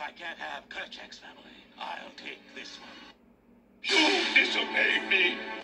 I can't have Kerchak's family, I'll take this one. You disobeyed me!